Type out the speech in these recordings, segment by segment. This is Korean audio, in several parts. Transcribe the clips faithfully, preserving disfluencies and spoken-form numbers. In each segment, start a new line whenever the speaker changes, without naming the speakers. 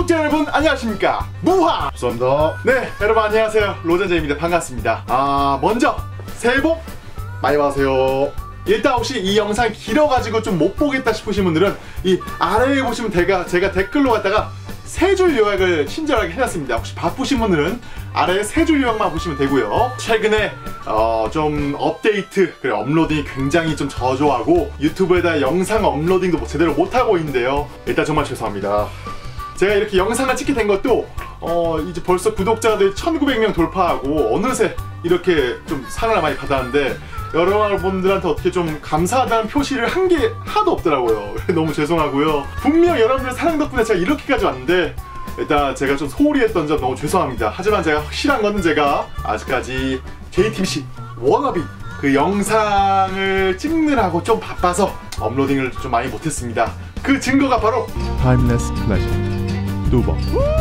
구독자 여러분 안녕하십니까, 무하!
감사합니다.
네, 여러분 안녕하세요, 로젠제입니다. 반갑습니다. 아, 먼저 새해 복 많이 받으세요. 일단 혹시 이 영상 길어가지고 좀 못 보겠다 싶으신 분들은 이 아래에 보시면 제가, 제가 댓글로 갖다가 세 줄 요약을 친절하게 해놨습니다. 혹시 바쁘신 분들은 아래에 세 줄 요약만 보시면 되고요. 최근에 어, 좀 업데이트, 그래 업로딩이 굉장히 좀 저조하고 유튜브에다 영상 업로딩도 제대로 못하고 있는데요. 일단 정말 죄송합니다. 제가 이렇게 영상을 찍게 된 것도 어, 이제 벌써 구독자들 천구백 명 돌파하고 어느새 이렇게 좀 사랑을 많이 받았는데 여러분들한테 어떻게 좀 감사하다는 표시를 한 게 하나도 없더라고요. 너무 죄송하고요. 분명 여러분들 사랑 덕분에 제가 이렇게까지 왔는데 일단 제가 좀 소홀히 했던 점 너무 죄송합니다. 하지만 제가 확실한 건 제가 아직까지 제이티비씨 워너비 그 영상을 찍느라고 좀 바빠서 업로딩을 좀 많이 못했습니다. 그 증거가 바로
Timeless Pleasure 뚜벅.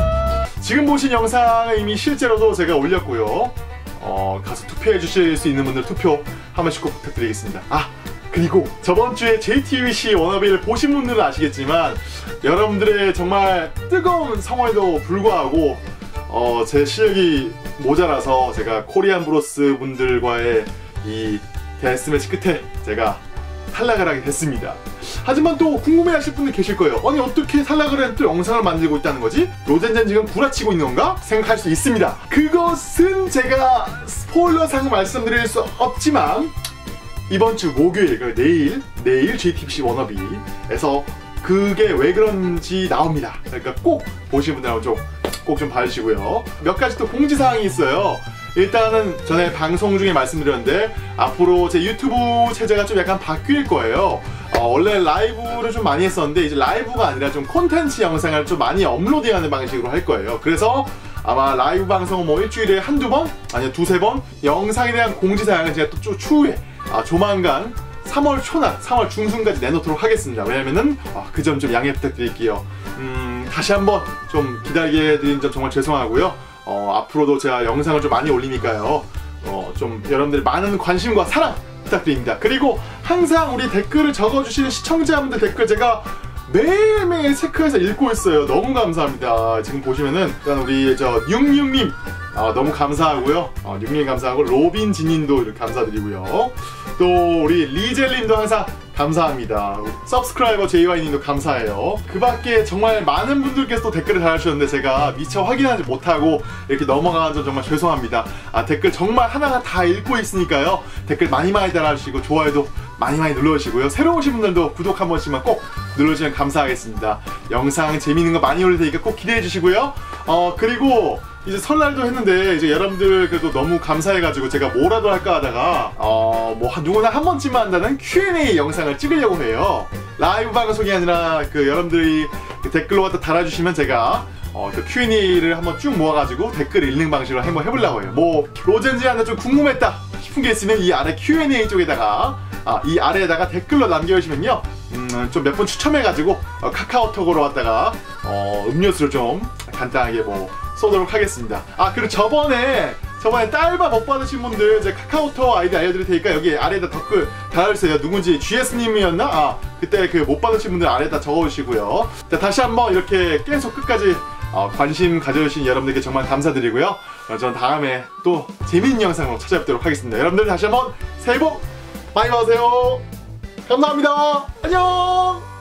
지금 보신 영상을 이미 실제로도 제가 올렸고요. 어, 가서 투표해 주실 수 있는 분들 투표 한 번씩 꼭 부탁드리겠습니다. 아, 그리고 저번 주에 제이티비씨 워너비를 보신 분들은 아시겠지만 여러분들의 정말 뜨거운 성원에도 불구하고 어, 제 실력이 모자라서 제가 코리안 브로스 분들과의 이 데스매치 끝에 제가 탈락을 하게 됐습니다. 하지만 또 궁금해하실 분들 계실 거예요. 아니 어떻게 탈락을 했는데 또 영상을 만들고 있다는 거지? 로젠젠 지금 구라치고 있는 건가? 생각할 수 있습니다. 그것은 제가 스포일러상 말씀드릴 수 없지만 이번 주 목요일, 그러니까 내일 내일 제이티비씨 워너비에서 그게 왜 그런지 나옵니다. 그러니까 꼭 보시는 분들하고 좀 꼭 좀 봐주시고요. 몇 가지 또 공지사항이 있어요. 일단은 전에 방송 중에 말씀드렸는데 앞으로 제 유튜브 체제가 좀 약간 바뀔 거예요. 어, 원래 라이브를 좀 많이 했었는데 이제 라이브가 아니라 좀 콘텐츠 영상을 좀 많이 업로드하는 방식으로 할 거예요. 그래서 아마 라이브 방송은 뭐 일주일에 한두 번? 아니면 두세 번? 영상에 대한 공지사항은 제가 또 추후에 아, 조만간 삼월 초나 삼월 중순까지 내놓도록 하겠습니다. 왜냐면은 아, 그 점 좀 양해 부탁드릴게요. 음, 다시 한번 좀 기다리게 해드린 점 정말 죄송하고요. 어, 앞으로도 제가 영상을 좀 많이 올리니까요. 어, 좀 여러분들 많은 관심과 사랑 부탁드립니다. 그리고 항상 우리 댓글을 적어주시는 시청자분들 댓글 제가 매일매일 체크해서 읽고 있어요. 너무 감사합니다. 지금 보시면은 일단 우리 저 육육님 아, 너무 감사하고요. 어, 육육님 감사하고 로빈 지님도 이렇게 감사드리고요. 또 우리 리젤님도 항상 감사합니다. 서브스크라이버 제이와이님도 감사해요. 그 밖에 정말 많은 분들께서 또 댓글을 달아주셨는데 제가 미처 확인하지 못하고 이렇게 넘어간 점 정말 죄송합니다. 아, 댓글 정말 하나하나 다 읽고 있으니까요. 댓글 많이 많이 달아주시고 좋아요도 많이 많이 눌러주시고요. 새로 오신 분들도 구독 한 번씩만 꼭 눌러주시면 감사하겠습니다. 영상 재밌는 거 많이 올릴 테니까 꼭 기대해 주시고요. 어, 그리고 이제 설날도 했는데 이제 여러분들 그래도 너무 감사해가지고 제가 뭐라도 할까 하다가 어, 뭐 누구나 한 번쯤만 한다는 큐앤에이 영상을 찍으려고 해요. 라이브 방송이 아니라 그 여러분들이 그 댓글로 갖다 달아주시면 제가 어, 그 큐앤에이를 한번 쭉 모아가지고 댓글 읽는 방식으로 한번 해보려고 해요. 뭐 로젠지한테 좀 궁금했다 싶은 게 있으면 이 아래 큐앤에이 쪽에다가 아, 이 아래에다가 댓글로 남겨주시면요 음, 좀 몇 분 추첨해가지고 어, 카카오톡으로 왔다가 어, 음료수를 좀 간단하게 뭐 쏘도록 하겠습니다. 아, 그리고 저번에 저번에 딸바 못 받으신 분들 제 카카오톡 아이디 알려드릴 테니까 여기 아래에다 댓글 달아주세요. 누군지 지에스님이었나? 아, 그때 그 못 받으신 분들 아래에다 적어주시고요. 자, 다시 한번 이렇게 계속 끝까지 어, 관심 가져주신 여러분들께 정말 감사드리고요. 어, 전 다음에 또 재밌는 영상으로 찾아뵙도록 하겠습니다. 여러분들 다시 한번 새해 복 많이 받으세요. 감사합니다. 안녕.